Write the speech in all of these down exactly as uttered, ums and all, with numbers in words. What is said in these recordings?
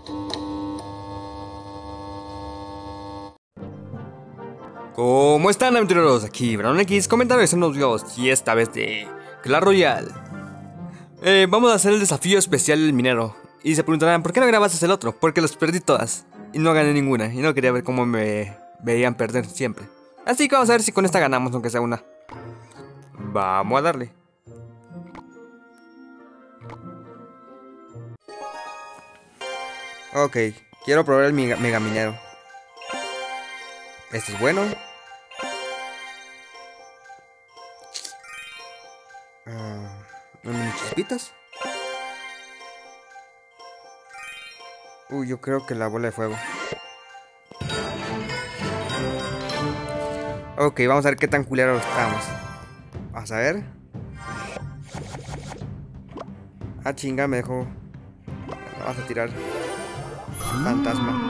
¿Cómo están, aventureros? Aquí Brown X, comentarios en los videos y esta vez de Clash Royale. Eh, vamos a hacer el desafío especial del minero. Y se preguntarán, ¿por qué no grabaste el otro? Porque los perdí todas y no gané ninguna. Y no quería ver cómo me veían perder siempre. Así que vamos a ver si con esta ganamos, aunque sea una. Vamos a darle. Ok, quiero probar el mega, mega minero. Este es bueno. Uh, ¿Unas chispitas? Uy, yo creo que la bola de fuego. Ok, vamos a ver qué tan culeros estamos. Vamos a ver. Ah, chinga, me dejó. Vamos a tirar. Fantasma.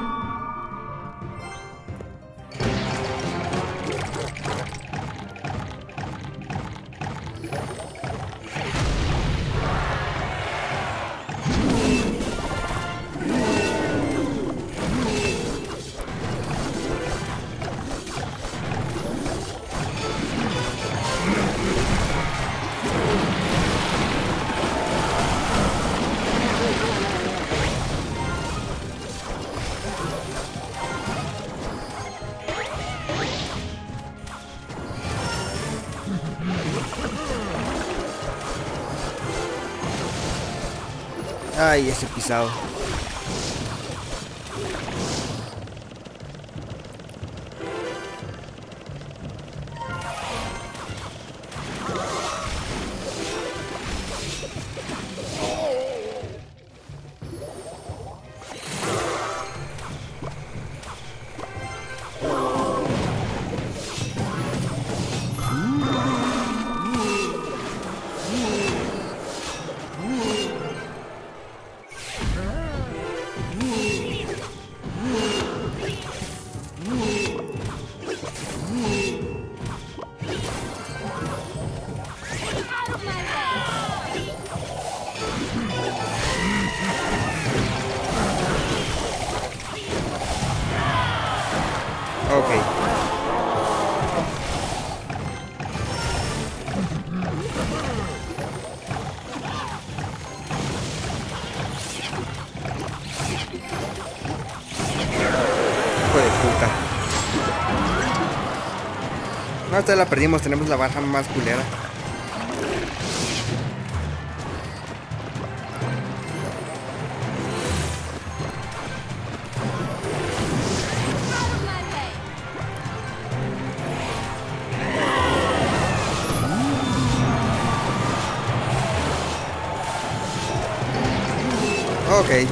Ay, ese pisado. Ok. Hijo de puta. No, esta la perdimos, tenemos la baja más culera. Ok.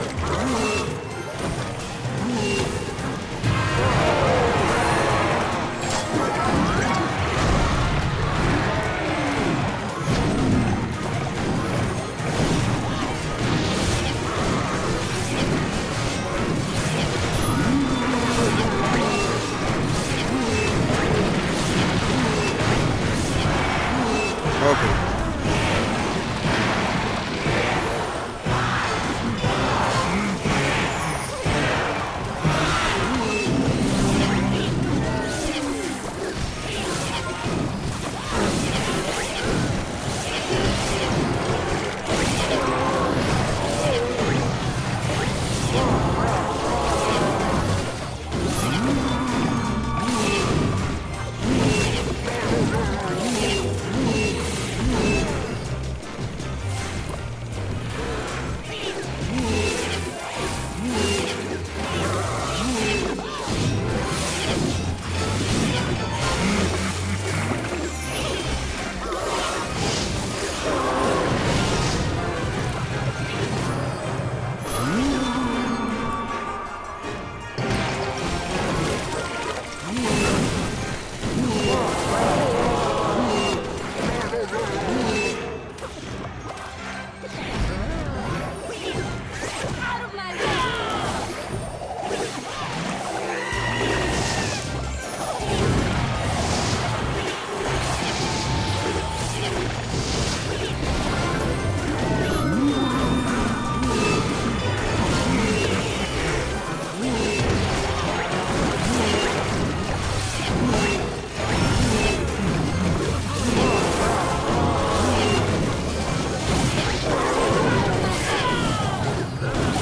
Ok.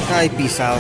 Ay, pisado.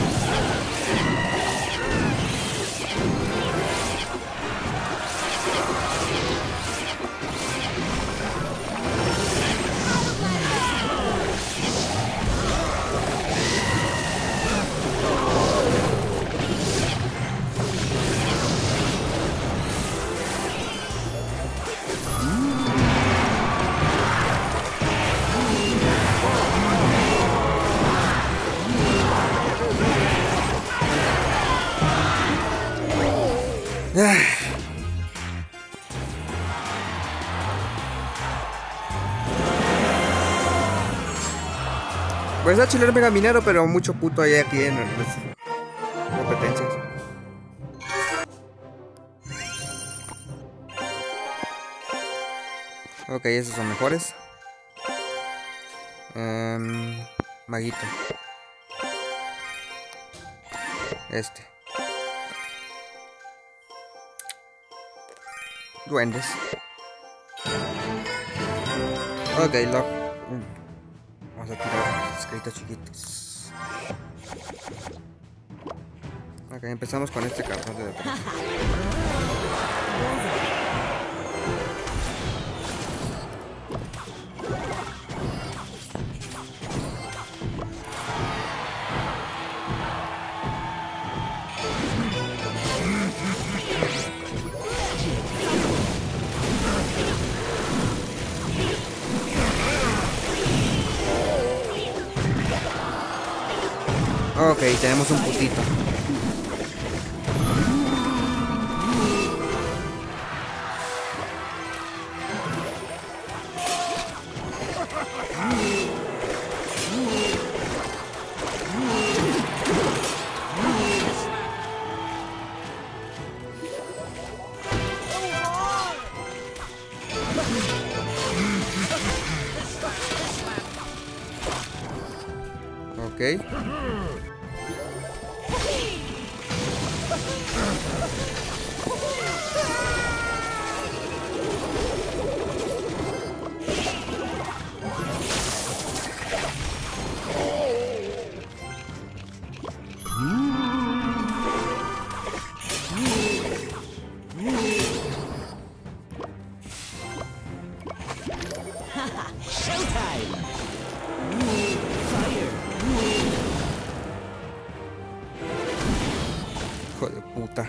Pues a chilar mega minero, pero mucho puto hay aquí en las competencias. Ok, esos son mejores. Um, maguito. Este. Duendes. Ok, lo... Vamos a tirar escritos chiquitos. Ok, empezamos con este cabrón de atrás. Ok, tenemos un putito. Ok. Hijo de puta.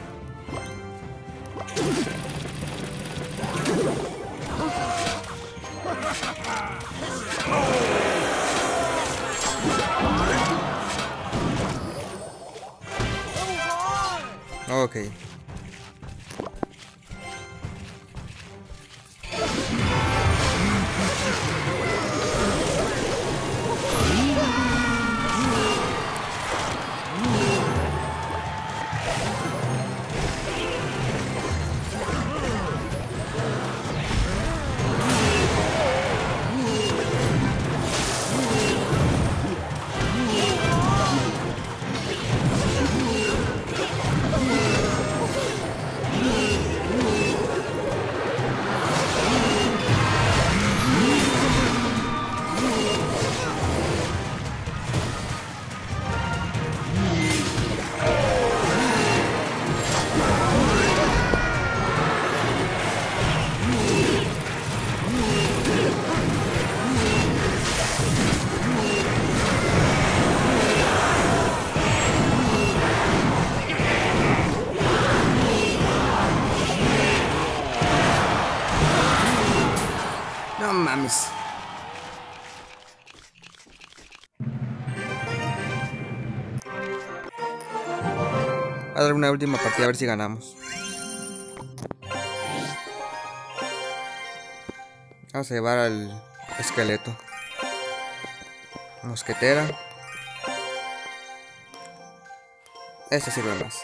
Ok. No mames. Voy a dar una última partida a ver si ganamos. Vamos a llevar al esqueleto. Mosquetera. Este sirve más.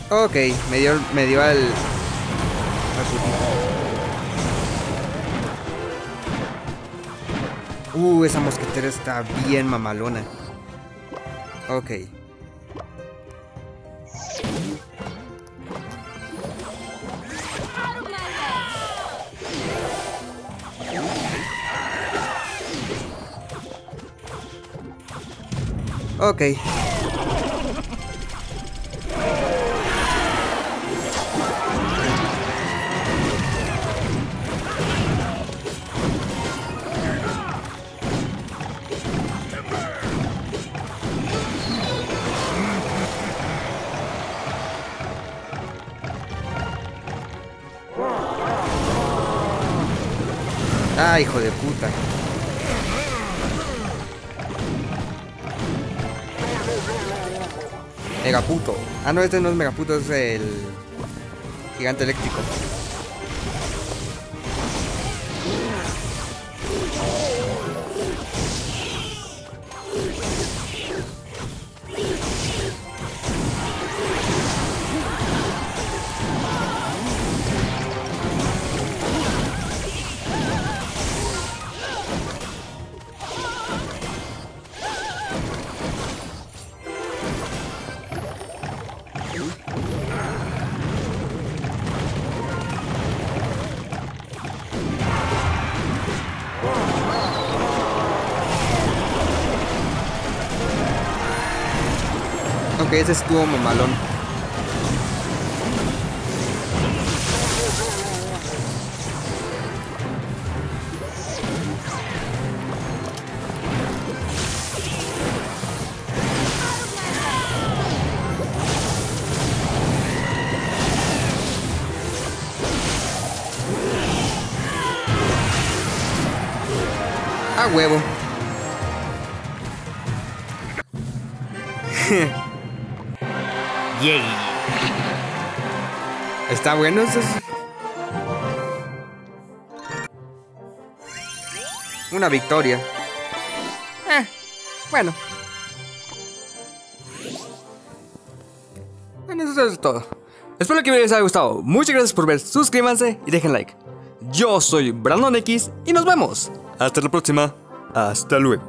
Ok, me dio, me dio al... al Uh, esa mosquetera está bien mamalona. Ok. Ok. Ah, hijo de puta. Megaputo. Ah, no, este no es Megaputo, es el gigante eléctrico. Ok, ese estuvo mamalón. A huevo. Yay. Está bueno, eso es... una victoria. Eh, bueno. Bueno, eso es todo. Espero que les haya gustado. Muchas gracias por ver. Suscríbanse y dejen like. Yo soy Brandon X y nos vemos. Hasta la próxima. Hasta luego.